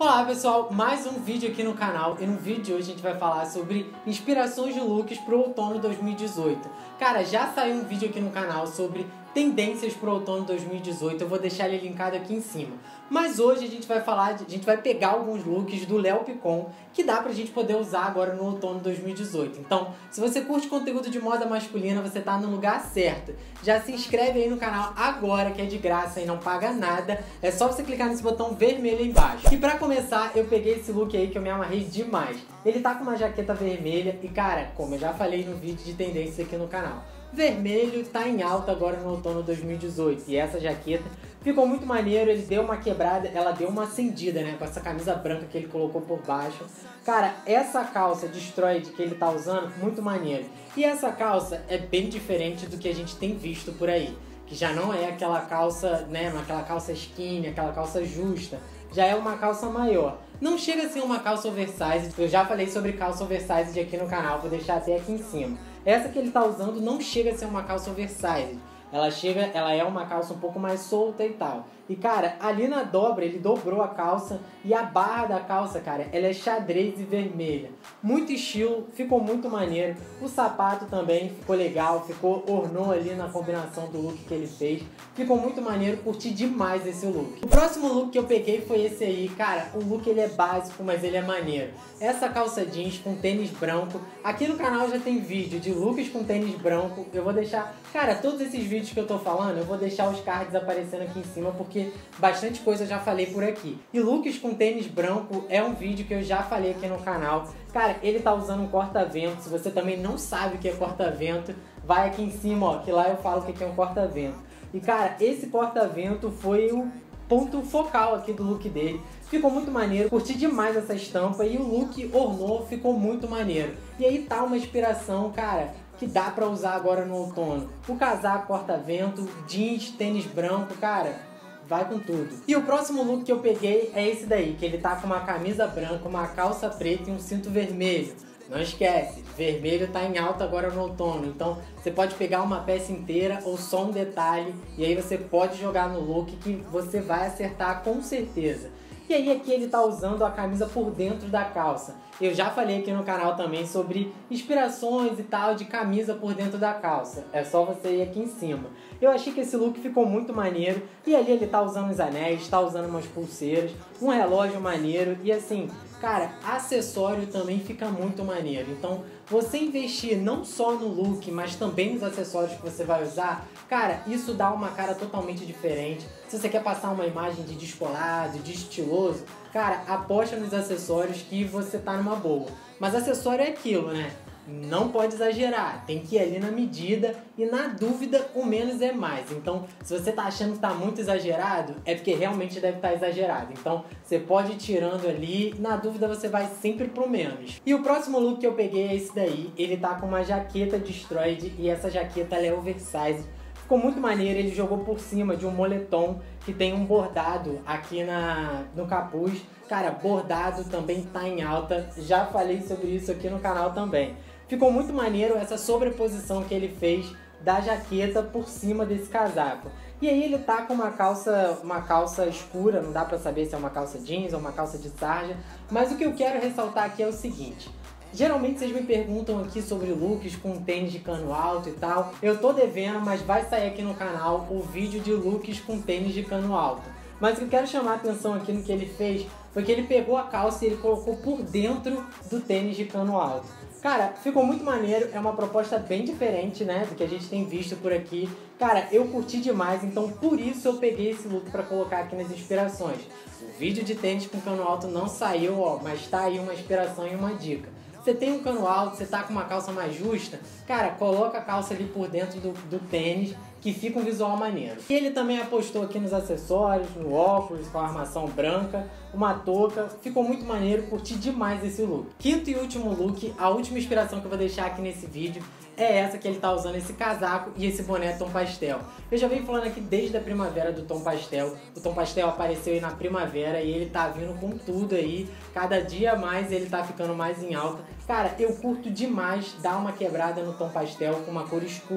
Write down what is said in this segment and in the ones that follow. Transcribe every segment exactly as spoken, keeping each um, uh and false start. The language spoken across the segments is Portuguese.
Olá pessoal, mais um vídeo aqui no canal e no vídeo de hoje a gente vai falar sobre inspirações de looks para o outono dois mil e dezoito. Cara, já saiu um vídeo aqui no canal sobre tendências para o outono dois mil e dezoito, eu vou deixar ele linkado aqui em cima. Mas hoje a gente vai falar, de, a gente vai pegar alguns looks do Léo Picon que dá pra gente poder usar agora no outono dois mil e dezoito. Então, se você curte conteúdo de moda masculina, você tá no lugar certo. Já se inscreve aí no canal agora, que é de graça e não paga nada. É só você clicar nesse botão vermelho aí embaixo. E pra começar, eu peguei esse look aí que eu me amarrei demais. Ele tá com uma jaqueta vermelha e, cara, como eu já falei no vídeo de tendências aqui no canal, vermelho tá em alta agora no outono dois mil e dezoito. E essa jaqueta ficou muito maneiro, ele deu uma quebrada, ela deu uma acendida, né? Com essa camisa branca que ele colocou por baixo. Cara, essa calça Destroyed que ele tá usando, muito maneiro. E essa calça é bem diferente do que a gente tem visto por aí. Que já não é aquela calça, né? Aquela calça skinny, aquela calça justa. Já é uma calça maior. Não chega a ser uma calça oversized. Eu já falei sobre calça oversized aqui no canal, vou deixar até aqui em cima. Essa que ele tá usando não chega a ser uma calça oversized. Ela chega, ela é uma calça um pouco mais solta e tal. E cara, ali na dobra ele dobrou a calça e a barra da calça, cara, ela é xadrez e vermelha. Muito estilo, ficou muito maneiro. O sapato também ficou legal, ficou, ornou ali na combinação do look que ele fez. Ficou muito maneiro, curti demais esse look. O próximo look que eu peguei foi esse aí, cara, o look ele é básico, mas ele é maneiro. Essa calça jeans com tênis branco. Aqui no canal já tem vídeo de looks com tênis branco. Eu vou deixar, cara, todos esses vídeos que eu tô falando, eu vou deixar os cards aparecendo aqui em cima, porque bastante coisa eu já falei por aqui. E looks com tênis branco é um vídeo que eu já falei aqui no canal. Cara, ele tá usando um corta-vento. Se você também não sabe o que é corta-vento, vai aqui em cima, ó, que lá eu falo o que é um corta-vento. E cara, esse corta-vento foi o ponto focal aqui do look dele. Ficou muito maneiro, curti demais essa estampa e o look ornou, ficou muito maneiro. E aí tá uma inspiração, cara, que dá pra usar agora no outono. O casaco corta-vento, jeans, tênis branco, cara, vai com tudo. E o próximo look que eu peguei é esse daí, que ele tá com uma camisa branca, uma calça preta e um cinto vermelho. Não esquece, vermelho tá em alta agora no outono, então você pode pegar uma peça inteira ou só um detalhe e aí você pode jogar no look que você vai acertar com certeza. E aí aqui ele tá usando a camisa por dentro da calça. Eu já falei aqui no canal também sobre inspirações e tal de camisa por dentro da calça. É só você ir aqui em cima. Eu achei que esse look ficou muito maneiro. E ali ele tá usando os anéis, tá usando umas pulseiras, um relógio maneiro. E assim, cara, acessório também fica muito maneiro. Então, você investir não só no look, mas também nos acessórios que você vai usar, cara, isso dá uma cara totalmente diferente. Se você quer passar uma imagem de descolado, de estiloso, cara, aposta nos acessórios que você tá numa boa. Mas acessório é aquilo, né? Não pode exagerar, tem que ir ali na medida e na dúvida o menos é mais. Então, se você tá achando que tá muito exagerado, é porque realmente deve estar exagerado. Então, você pode ir tirando ali, na dúvida você vai sempre pro menos. E o próximo look que eu peguei é esse daí, ele tá com uma jaqueta Destroyed e essa jaqueta ela é oversize. Ficou muito maneiro, ele jogou por cima de um moletom que tem um bordado aqui na, no capuz. Cara, bordado também tá em alta, já falei sobre isso aqui no canal também. Ficou muito maneiro essa sobreposição que ele fez da jaqueta por cima desse casaco. E aí ele tá com uma calça, uma calça escura, não dá pra saber se é uma calça jeans ou uma calça de sarja. Mas o que eu quero ressaltar aqui é o seguinte. Geralmente vocês me perguntam aqui sobre looks com tênis de cano alto e tal. Eu tô devendo, mas vai sair aqui no canal o vídeo de looks com tênis de cano alto. Mas o que eu quero chamar a atenção aqui no que ele fez foi que ele pegou a calça e ele colocou por dentro do tênis de cano alto. Cara, ficou muito maneiro, é uma proposta bem diferente, né, do que a gente tem visto por aqui. Cara, eu curti demais, então por isso eu peguei esse look pra colocar aqui nas inspirações. O vídeo de tênis com cano alto não saiu, ó, mas tá aí uma inspiração e uma dica. Você tem um cano alto, você tá com uma calça mais justa, cara, coloca a calça ali por dentro do, do tênis, que fica um visual maneiro. E ele também apostou aqui nos acessórios, no óculos com a armação branca, uma touca, ficou muito maneiro, curti demais esse look. Quinto e último look, a última inspiração que eu vou deixar aqui nesse vídeo é essa que ele tá usando, esse casaco e esse boné tom pastel. Eu já venho falando aqui desde a primavera do tom pastel. O tom pastel apareceu aí na primavera e ele tá vindo com tudo aí. Cada dia mais ele tá ficando mais em alta. Cara, eu curto demais dar uma quebrada no tom pastel com uma cor escura.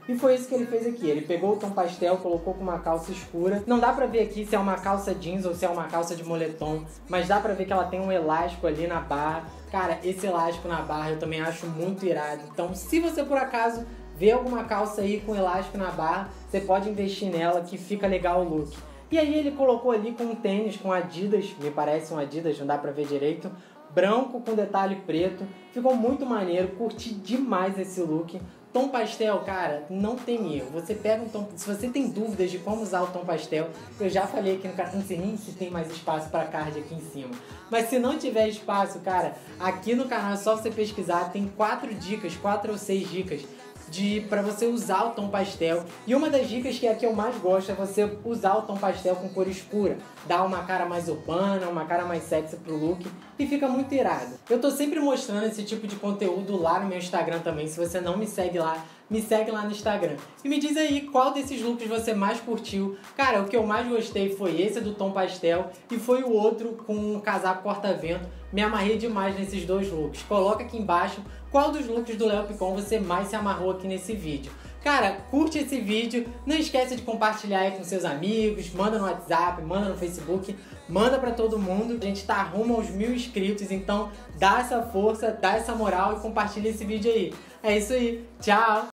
E foi isso que ele fez aqui. Ele pegou o tom pastel, colocou com uma calça escura. Não dá pra ver aqui se é uma calça jeans ou se é uma calça de moletom, mas dá pra ver que ela tem um elástico ali na barra. Cara, esse elástico na barra eu também acho muito irado. Então, se você por acaso vê alguma calça aí com elástico na barra, você pode investir nela que fica legal o look. E aí ele colocou ali com um tênis com Adidas, me parece um Adidas, não dá pra ver direito, branco com detalhe preto. Ficou muito maneiro, curti demais esse look. Tom pastel, cara, não tem erro. Você pega um tom... Se você tem dúvidas de como usar o tom pastel, eu já falei aqui no canal, não sei nem se tem mais espaço para card aqui em cima. Mas se não tiver espaço, cara, aqui no canal é só você pesquisar, tem quatro dicas, quatro ou seis dicas de para você usar o tom pastel. E uma das dicas que é a que eu mais gosto é você usar o tom pastel com cor escura. Dá uma cara mais urbana, uma cara mais sexy pro look e fica muito irado. Eu tô sempre mostrando esse tipo de conteúdo lá no meu Instagram também. Se você não me segue lá, me segue lá no Instagram. E me diz aí qual desses looks você mais curtiu. Cara, o que eu mais gostei foi esse do tom pastel e foi o outro com um casaco corta-vento. Me amarrei demais nesses dois looks. Coloca aqui embaixo qual dos looks do Léo Picon você mais se amarrou aqui nesse vídeo. Cara, curte esse vídeo, não esqueça de compartilhar aí com seus amigos, manda no WhatsApp, manda no Facebook, manda pra todo mundo. A gente tá rumo aos mil inscritos, então dá essa força, dá essa moral e compartilha esse vídeo aí. É isso aí, tchau!